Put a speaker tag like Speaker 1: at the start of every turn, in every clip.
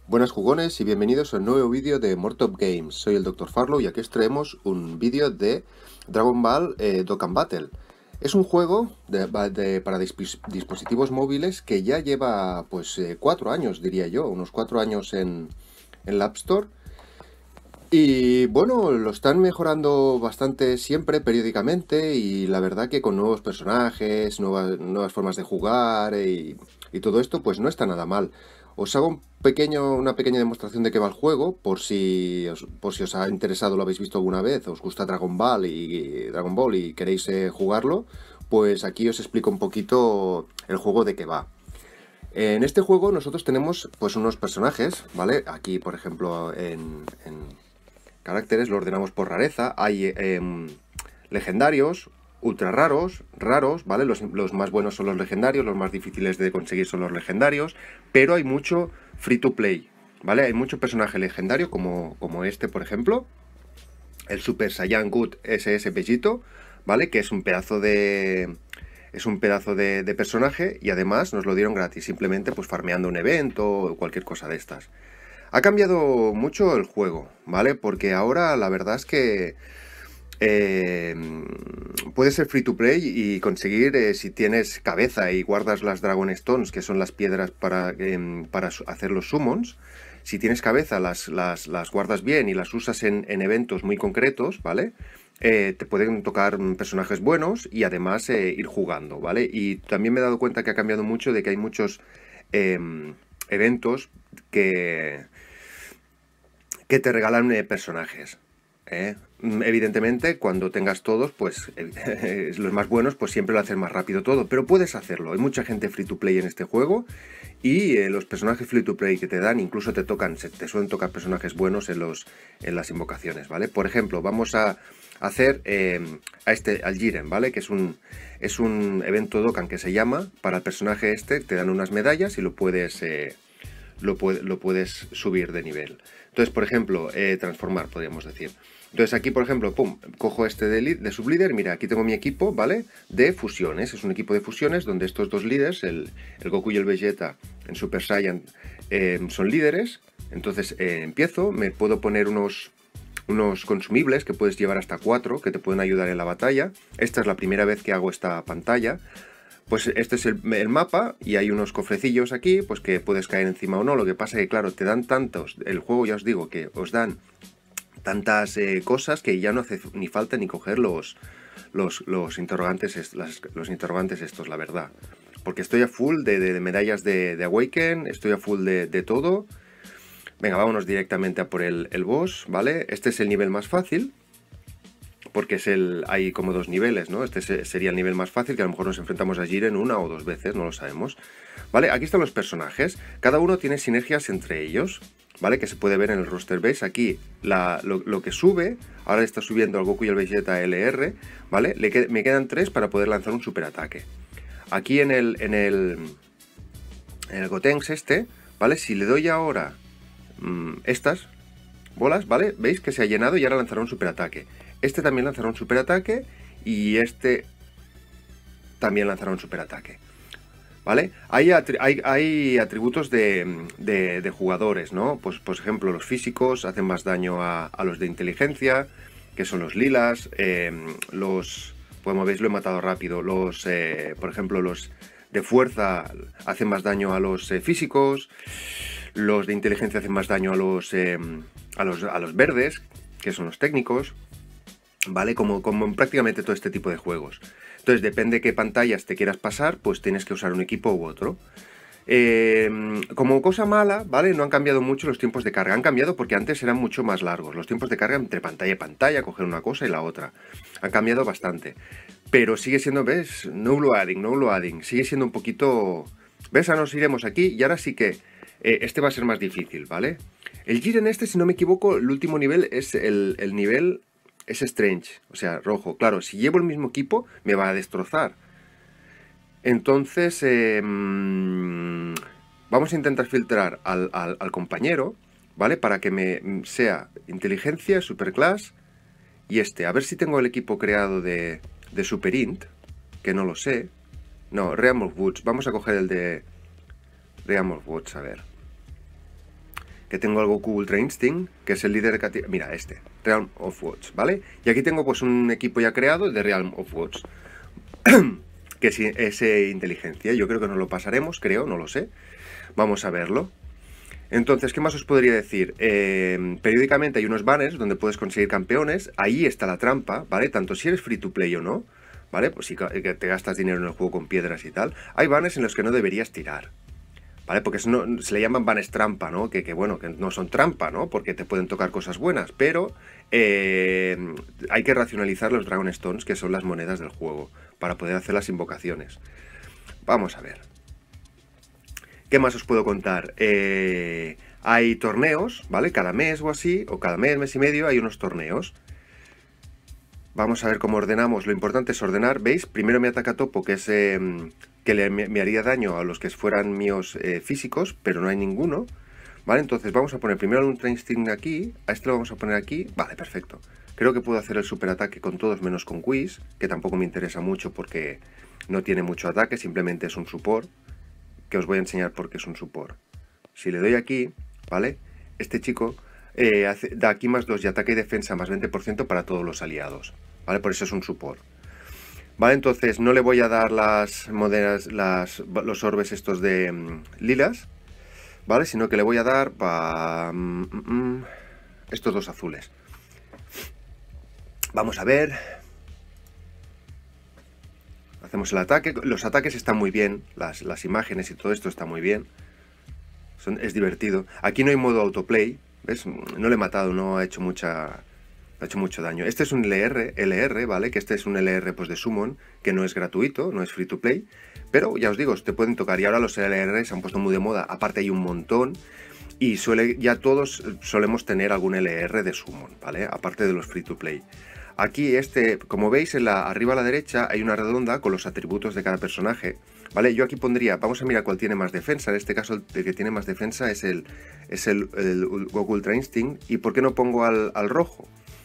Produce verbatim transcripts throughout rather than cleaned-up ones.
Speaker 1: Buenas jugones y bienvenidos a un nuevo vídeo de Mortop Games. Soy el doctor Farlow y aquí os traemos un vídeo de Dragon Ball eh, Dokkan Battle. Es un juego de, de, para dispos dispositivos móviles que ya lleva pues eh, cuatro años, diría yo, unos cuatro años en, en la App Store. Y bueno, lo están mejorando bastante siempre, periódicamente, y la verdad que con nuevos personajes, nuevas, nuevas formas de jugar y, y todo esto, pues no está nada mal. Os hago un pequeño, una pequeña demostración de qué va el juego, por si, os, por si os ha interesado, lo habéis visto alguna vez, os gusta Dragon Ball y, y Dragon Ball y queréis eh, jugarlo, pues aquí os explico un poquito el juego de qué va. En este juego nosotros tenemos pues unos personajes, ¿vale? Aquí, por ejemplo, en, en caracteres lo ordenamos por rareza. Hay eh, legendarios, ultra raros, raros, ¿vale? Los, los más buenos son los legendarios, los más difíciles de conseguir son los legendarios, pero hay mucho free to play, ¿vale? Hay mucho personaje legendario como, como este, por ejemplo, el Super Saiyan God ese ese Vegito, ¿vale? Que es un pedazo de... Es un pedazo de, de personaje y además nos lo dieron gratis, simplemente pues farmeando un evento o cualquier cosa de estas. Ha cambiado mucho el juego, ¿vale? Porque ahora la verdad es que eh, puede ser free to play y conseguir, eh, si tienes cabeza y guardas las Dragon Stones, que son las piedras para, eh, para hacer los summons, si tienes cabeza las, las, las guardas bien y las usas en, en eventos muy concretos, ¿vale? Eh, te pueden tocar personajes buenos y además eh, ir jugando, ¿vale? Y también me he dado cuenta que ha cambiado mucho de que hay muchos eh, eventos que, que te regalan eh, personajes, ¿eh? Evidentemente, cuando tengas todos, pues eh, los más buenos, pues siempre lo haces más rápido todo, pero puedes hacerlo. Hay mucha gente free to play en este juego y eh, los personajes free to play que te dan, incluso te tocan, se, te suelen tocar personajes buenos en, los, en las invocaciones, ¿vale? Por ejemplo, vamos a hacer eh, a este, al Jiren, ¿vale? Que es un, es un evento Dokkan que se llama, para el personaje este, te dan unas medallas y lo puedes, eh, lo, puede, lo puedes subir de nivel. Entonces, por ejemplo, eh, transformar, podríamos decir. Entonces aquí, por ejemplo, pum, cojo este de, de sublíder, mira, aquí tengo mi equipo, ¿vale? De fusiones, es un equipo de fusiones donde estos dos líderes, el, el Goku y el Vegeta en Super Saiyan, eh, son líderes. Entonces eh, empiezo, me puedo poner unos, unos consumibles que puedes llevar hasta cuatro, que te pueden ayudar en la batalla. Esta es la primera vez que hago esta pantalla. Pues este es el, el mapa y hay unos cofrecillos aquí, pues que puedes caer encima o no. Lo que pasa es que, claro, te dan tantos, el juego ya os digo que os dan tantas eh, cosas que ya no hace ni falta ni coger los, los, los, interrogantes, las, los interrogantes estos, la verdad. Porque estoy a full de, de, de medallas de, de Awaken, estoy a full de, de todo. Venga, vámonos directamente a por el, el boss, ¿vale? Este es el nivel más fácil, porque es el, hay como dos niveles, ¿no? Este sería el nivel más fácil, que a lo mejor nos enfrentamos a Jiren una o dos veces, no lo sabemos. ¿Vale? Aquí están los personajes, cada uno tiene sinergias entre ellos, ¿vale? Que se puede ver en el roster. ¿Veis? Aquí la, lo, lo que sube, ahora está subiendo al Goku y el Vegeta L R, ¿vale? Le qued, me quedan tres para poder lanzar un superataque. Aquí en el, en el, en el Gotenks este, ¿vale? Si le doy ahora mmm, estas bolas, ¿vale? ¿Veis que se ha llenado y ahora lanzará un superataque? Este también lanzará un superataque y este también lanzará un superataque. ¿Vale? Hay, hay, hay atributos de, de, de jugadores, ¿no? Pues, por ejemplo, los físicos hacen más daño a, a los de inteligencia, que son los lilas. Eh, los, como veis, lo he matado rápido. Los, eh, por ejemplo, los de fuerza hacen más daño a los eh, físicos. Los de inteligencia hacen más daño a los, eh, a los, a los verdes, que son los técnicos. ¿Vale? Como, como en prácticamente todo este tipo de juegos. Entonces, depende de qué pantallas te quieras pasar, pues tienes que usar un equipo u otro. Eh, como cosa mala, ¿vale? No han cambiado mucho los tiempos de carga. Han cambiado porque antes eran mucho más largos. Los tiempos de carga entre pantalla y pantalla, coger una cosa y la otra. Han cambiado bastante. Pero sigue siendo, ¿ves? No loading, no loading. Sigue siendo un poquito... ¿Ves? Ahora nos iremos aquí y ahora sí que eh, este va a ser más difícil, ¿vale? El Jiren este, si no me equivoco, el último nivel es el, el nivel... Es Strange, o sea, rojo. Claro, si llevo el mismo equipo, me va a destrozar. Entonces, eh, mmm, vamos a intentar filtrar al, al, al compañero, ¿vale? Para que me sea inteligencia, superclass y este. A ver si tengo el equipo creado de, de superint, que no lo sé. No, Realm of Woods. Vamos a coger el de Realm of Woods, a ver. que tengo el Goku Ultra Instinct, que es el líder de categoría. Mira, este, Realm of Watch, ¿vale? Y aquí tengo pues un equipo ya creado de Realm of Watch, que es, es eh, inteligencia. Yo creo que nos lo pasaremos, creo, no lo sé. Vamos a verlo. Entonces, ¿qué más os podría decir? Eh, periódicamente hay unos banners donde puedes conseguir campeones. Ahí está la trampa, ¿vale? Tanto si eres free to play o no, ¿vale? Pues si te gastas dinero en el juego con piedras y tal. Hay banners en los que no deberías tirar, ¿vale? Porque no, se le llaman banners trampa, ¿no? Que, que bueno, que no son trampa, ¿no? Porque te pueden tocar cosas buenas, pero eh, hay que racionalizar los Dragon Stones, que son las monedas del juego, para poder hacer las invocaciones. Vamos a ver. ¿Qué más os puedo contar? Eh, hay torneos, ¿vale? Cada mes o así, o cada mes, mes y medio, hay unos torneos. Vamos a ver cómo ordenamos. Lo importante es ordenar, ¿veis? Primero me ataca Topo, que es eh, que le, me, me haría daño a los que fueran míos eh, físicos, pero no hay ninguno, ¿vale? Entonces vamos a poner primero un Ultra Instinct aquí, a este lo vamos a poner aquí, vale, perfecto. Creo que puedo hacer el super ataque con todos menos con Quiz, que tampoco me interesa mucho porque no tiene mucho ataque, simplemente es un support, que os voy a enseñar por qué es un support. Si le doy aquí, ¿vale? Este chico eh, hace, da aquí más dos y ataque y defensa más veinte por ciento para todos los aliados, ¿vale? Por eso es un support. Vale, entonces no le voy a dar las monedas, las, los orbes estos de um, lilas, ¿vale? Sino que le voy a dar pa, um, um, estos dos azules. Vamos a ver. Hacemos el ataque. Los ataques están muy bien, las, las imágenes y todo esto está muy bien. Son, es divertido. Aquí no hay modo autoplay, ¿ves? No le he matado, no ha hecho mucha... ha hecho mucho daño. Este es un L R, L R, ¿vale? Que este es un L R pues de Summon, que no es gratuito, no es free to play, pero ya os digo, te pueden tocar. Y ahora los L R se han puesto muy de moda, aparte hay un montón, y suele, ya todos solemos tener algún L R de Summon, ¿vale? Aparte de los free to play. Aquí este, como veis, en la, arriba a la derecha hay una redonda con los atributos de cada personaje, ¿vale? Yo aquí pondría, vamos a mirar cuál tiene más defensa. En este caso el que tiene más defensa es el, es el, el Goku Ultra Instinct. ¿Y por qué no pongo al, al rojo?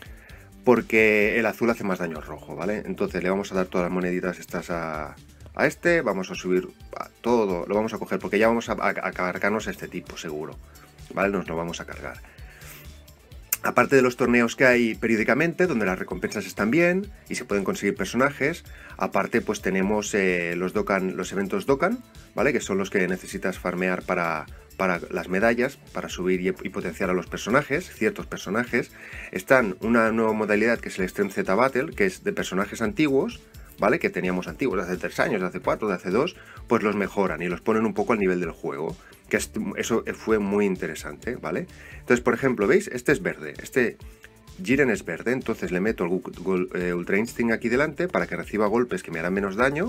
Speaker 1: Porque el azul hace más daño al rojo, ¿vale? Entonces le vamos a dar todas las moneditas estas a, a este, vamos a subir a todo, lo vamos a coger, porque ya vamos a, a, a cargarnos a este tipo, seguro, ¿vale? Nos lo vamos a cargar. Aparte de los torneos que hay periódicamente, donde las recompensas están bien y se pueden conseguir personajes, aparte pues tenemos eh, los, Dokkan, los eventos Dokkan, ¿vale? Que son los que necesitas farmear para... para las medallas, para subir y, y potenciar a los personajes, ciertos personajes. Están una nueva modalidad que es el Extreme Z Battle, que es de personajes antiguos, ¿vale? Que teníamos antiguos de hace tres años, de hace cuatro, de hace dos, pues los mejoran y los ponen un poco al nivel del juego, que es, eso fue muy interesante, ¿vale? Entonces, por ejemplo, ¿veis? Este es verde, este Jiren es verde, entonces le meto el eh, Ultra Instinct aquí delante para que reciba golpes que me harán menos daño.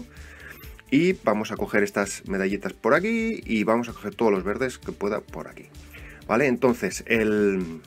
Speaker 1: Y vamos a coger estas medallitas por aquí y vamos a coger todos los verdes que pueda por aquí, ¿vale? Entonces, el...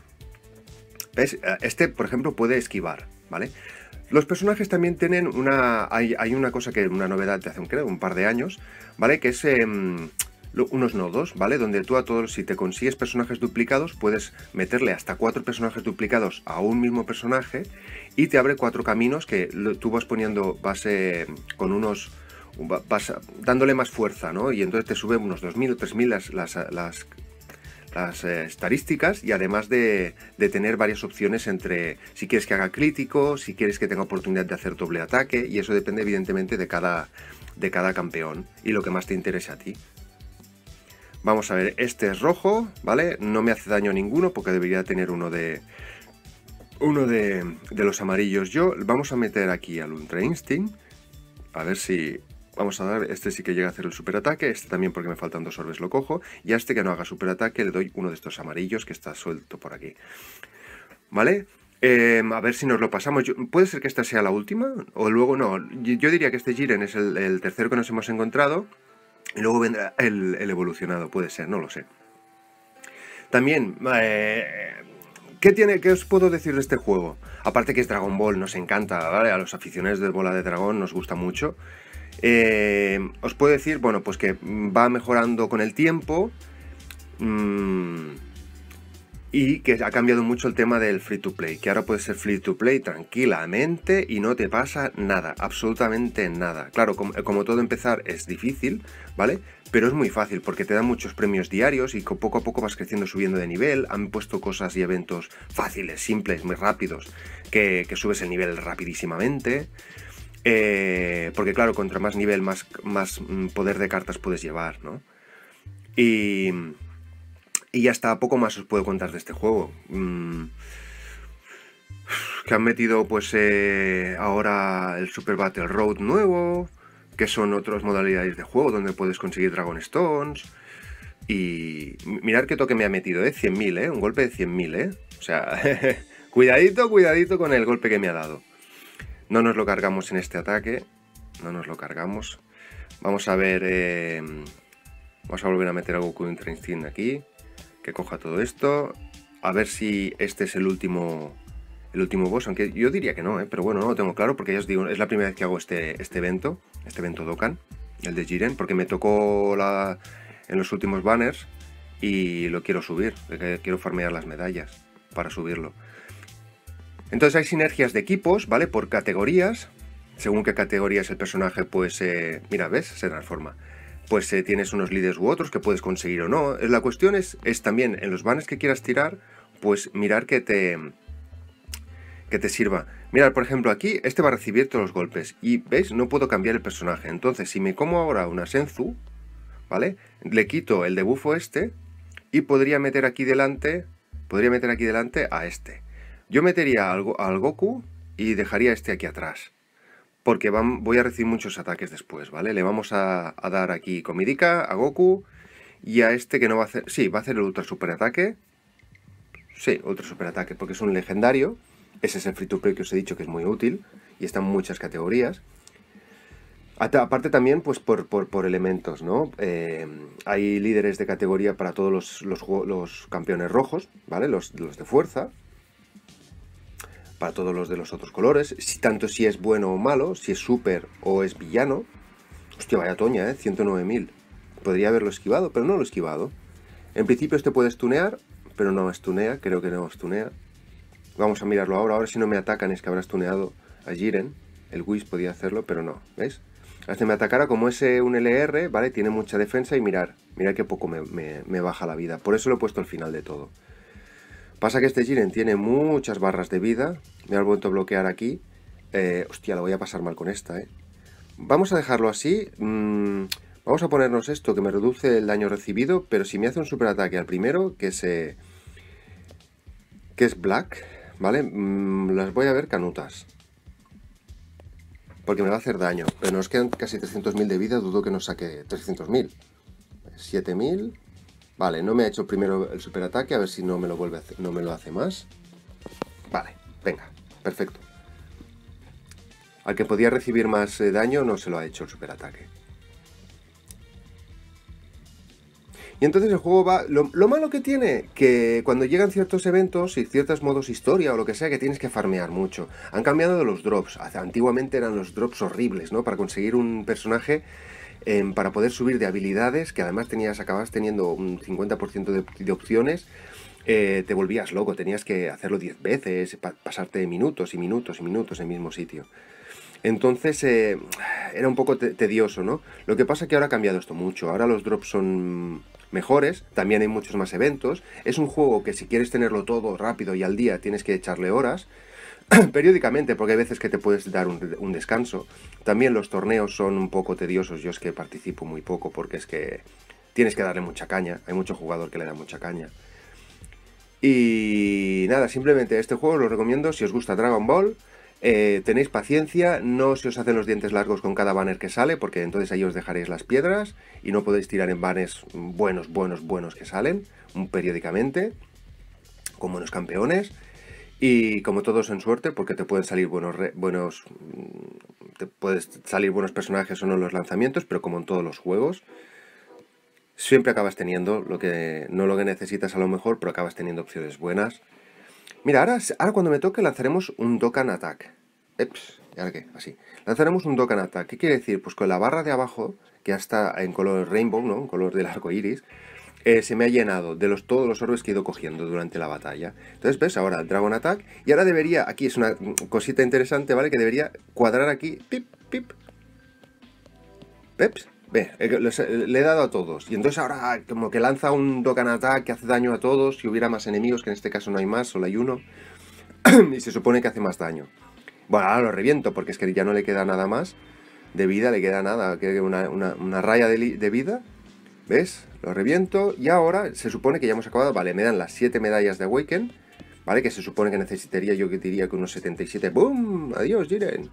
Speaker 1: ¿ves? Este, por ejemplo, puede esquivar, ¿vale? Los personajes también tienen una... Hay, hay una cosa que una novedad de hace un, creo, un par de años, ¿vale? Que es eh, unos nodos, ¿vale? Donde tú a todos, si te consigues personajes duplicados, puedes meterle hasta cuatro personajes duplicados a un mismo personaje y te abre cuatro caminos que tú vas poniendo, vas eh, con unos... vas dándole más fuerza, ¿no? Y entonces te sube unos dos mil o tres mil las, las, las, las eh, estadísticas, y además de, de tener varias opciones entre si quieres que haga crítico, si quieres que tenga oportunidad de hacer doble ataque, y eso depende evidentemente de cada, de cada campeón y lo que más te interese a ti. Vamos a ver, este es rojo, ¿vale? No me hace daño ninguno porque debería tener uno de... uno de, de los amarillos. Yo vamos a meter aquí al Ultra Instinct, a ver si... Vamos a dar, este sí que llega a hacer el superataque, este también porque me faltan dos orbes lo cojo, y a este que no haga superataque le doy uno de estos amarillos que está suelto por aquí. ¿Vale? Eh, a ver si nos lo pasamos. Yo, puede ser que esta sea la última, o luego no. Yo diría que este Jiren es el, el tercero que nos hemos encontrado, y luego vendrá el, el evolucionado, puede ser, no lo sé. También... Eh, ¿Qué, tiene, ¿Qué os puedo decir de este juego? Aparte que es Dragon Ball, nos encanta, ¿vale? A los aficionados de Bola de Dragón nos gusta mucho. Eh, os puedo decir, bueno, pues que va mejorando con el tiempo. Mm, Y que ha cambiado mucho el tema del free to play, que ahora puedes ser free to play tranquilamente y no te pasa nada, absolutamente nada. Claro, como, como todo empezar es difícil, ¿vale? Pero es muy fácil porque te dan muchos premios diarios y poco a poco vas creciendo, subiendo de nivel. Han puesto cosas y eventos fáciles, simples, muy rápidos, que, que subes el nivel rapidísimamente. Eh, porque claro, contra más nivel, más, más poder de cartas puedes llevar, ¿no? Y... Y ya está, poco más os puedo contar de este juego. Mm, que han metido pues eh, ahora el Super Battle Road nuevo, que son otras modalidades de juego donde puedes conseguir Dragon Stones. Y mirad qué toque me ha metido, ¿eh? cien mil, ¿eh? Un golpe de cien mil, ¿eh? O sea, cuidadito, cuidadito con el golpe que me ha dado. No nos lo cargamos en este ataque. No nos lo cargamos. Vamos a ver... Eh, vamos a volver a meter a Goku Ultra Instinct aquí. Que coja todo esto, a ver si este es el último el último boss, aunque yo diría que no, ¿eh? Pero bueno, no lo tengo claro porque ya os digo, es la primera vez que hago este, este evento, este evento Dokkan, el de Jiren, porque me tocó la, en los últimos banners y lo quiero subir, quiero farmear las medallas para subirlo. Entonces hay sinergias de equipos, ¿vale? Por categorías, según qué categoría es el personaje, pues, eh, mira, ¿ves? Se transforma. Pues eh, tienes unos líderes u otros que puedes conseguir o no. La cuestión es, es también en los banners que quieras tirar, pues mirar que te, que te sirva. Mirad, por ejemplo, aquí este va a recibir todos los golpes. Y, ¿veis? No puedo cambiar el personaje. Entonces, si me como ahora una Senzu, ¿vale? Le quito el debufo este y podría meter aquí delante, podría meter aquí delante a este. Yo metería al, al Goku y dejaría este aquí atrás. Porque van, voy a recibir muchos ataques después, ¿vale? Le vamos a, a dar aquí comidica a Goku y a este que no va a hacer... Sí, va a hacer el ultra super ataque. Sí, ultra super ataque, porque es un legendario. Ese es el free to play que os he dicho que es muy útil y está en muchas categorías. Aparte también, pues por, por, por elementos, ¿no? Eh, hay líderes de categoría para todos los, los, los campeones rojos, ¿vale? Los, los de fuerza. Para todos los de los otros colores, si, tanto si es bueno o malo, si es súper o es villano. Hostia, vaya toña, ¿eh? ciento nueve mil. Podría haberlo esquivado, pero no lo he esquivado. En principio este puede stunear, pero no stunea, creo que no stunea. Vamos a mirarlo ahora, ahora si no me atacan es que habrá stuneado a Jiren. El Whis podía hacerlo, pero no, ¿veis? Este me atacara como ese un L R, ¿vale? Tiene mucha defensa y mirar, mirar qué poco me, me, me baja la vida. Por eso lo he puesto al final de todo. Pasa que este Jiren tiene muchas barras de vida. Me ha vuelto a bloquear aquí. Eh, hostia, lo voy a pasar mal con esta, ¿eh? Vamos a dejarlo así. Mm, vamos a ponernos esto que me reduce el daño recibido. Pero si me hace un super ataque al primero, que es, eh, que es Black, ¿vale? Mm, las voy a ver canutas. Porque me va a hacer daño. Pero nos quedan casi trescientos mil de vida. Dudo que nos saque trescientos mil. siete mil... Vale, no me ha hecho primero el superataque, a ver si no me lo vuelve a hacer, no me lo hace más. Vale, venga, perfecto. Al que podía recibir más eh, daño no se lo ha hecho el superataque. Y entonces el juego va... Lo, lo malo que tiene, que cuando llegan ciertos eventos y ciertos modos historia o lo que sea, que tienes que farmear mucho. Han cambiado de los drops. Antiguamente eran los drops horribles, ¿no? Para conseguir un personaje... Eh, para poder subir de habilidades, que además tenías, acababas teniendo un cincuenta por ciento de, de opciones, eh, te volvías loco, tenías que hacerlo diez veces, pa pasarte minutos y minutos y minutos en el mismo sitio. Entonces eh, era un poco te tedioso, ¿no? Lo que pasa es que ahora ha cambiado esto mucho, ahora los drops son mejores, también hay muchos más eventos, es un juego que si quieres tenerlo todo rápido y al día tienes que echarle horas, periódicamente, porque hay veces que te puedes dar un, un descanso. También los torneos son un poco tediosos, yo es que participo muy poco porque es que tienes que darle mucha caña, hay mucho jugador que le da mucha caña. Y nada, simplemente este juego lo recomiendo si os gusta Dragon Ball, eh, tenéis paciencia, no se os hacen los dientes largos con cada banner que sale, porque entonces ahí os dejaréis las piedras y no podéis tirar en banners buenos, buenos, buenos que salen periódicamente, con buenos campeones. Y como todos en suerte, porque te pueden salir buenos, buenos te puedes salir buenos personajes o no en los lanzamientos, pero como en todos los juegos, siempre acabas teniendo lo que no lo que necesitas a lo mejor, pero acabas teniendo opciones buenas. Mira, ahora, ahora cuando me toque lanzaremos un Dokkan Attack. Eps, ¿y ahora qué? Así. Lanzaremos un Dokkan Attack. ¿Qué quiere decir? Pues con la barra de abajo, que ya está en color rainbow, ¿no? En color del arco iris, eh, se me ha llenado de los, todos los orbes que he ido cogiendo durante la batalla. Entonces, ¿ves? Ahora Dragon Attack. Y ahora debería, aquí es una cosita interesante, ¿vale? Que debería cuadrar aquí, pip, pip. ¿Ves? Ve, le he dado a todos. Y entonces ahora como que lanza un Dokkan Attack que hace daño a todos. Si hubiera más enemigos, que en este caso no hay más, solo hay uno. Y se supone que hace más daño. Bueno, ahora lo reviento porque es que ya no le queda nada más de vida, le queda nada, que una, una, una raya de, de vida. ¿Ves? Lo reviento y ahora se supone que ya hemos acabado. Vale, me dan las siete medallas de Awaken. ¿Vale? Que se supone que necesitaría, yo que diría que unos setenta y siete. ¡Bum! Adiós, Jiren.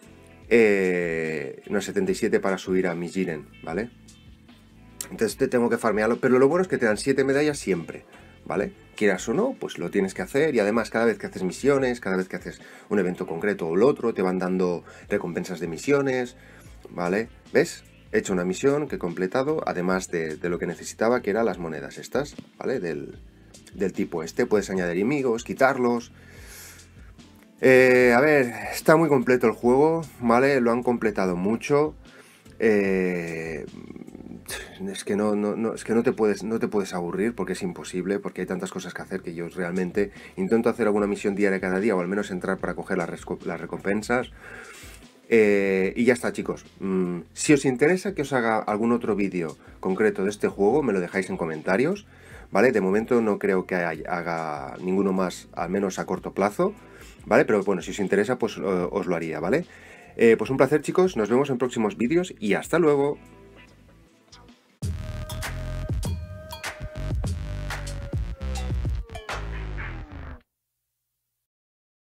Speaker 1: Eh, unos setenta y siete para subir a mi Jiren, ¿vale? Entonces te tengo que farmearlo. Pero lo bueno es que te dan siete medallas siempre, ¿vale? Quieras o no, pues lo tienes que hacer. Y además cada vez que haces misiones, cada vez que haces un evento concreto o el otro, te van dando recompensas de misiones, ¿vale? ¿Ves? He hecho una misión que he completado, además de, de lo que necesitaba, que eran las monedas estas, ¿vale? Del, del tipo este. Puedes añadir enemigos, quitarlos. Eh, a ver, está muy completo el juego, ¿vale? Lo han completado mucho. Eh, es que no, no, no, es que no te puedes, no te puedes aburrir porque es imposible, porque hay tantas cosas que hacer que yo realmente intento hacer alguna misión diaria cada día, o al menos entrar para coger las, las recompensas. Eh, y ya está, chicos. Mm, si os interesa que os haga algún otro vídeo concreto de este juego, me lo dejáis en comentarios, ¿vale? De momento no creo que haga ninguno más, al menos a corto plazo, ¿vale? Pero bueno, si os interesa, pues uh, os lo haría, ¿vale? Eh, pues un placer, chicos. Nos vemos en próximos vídeos y hasta luego.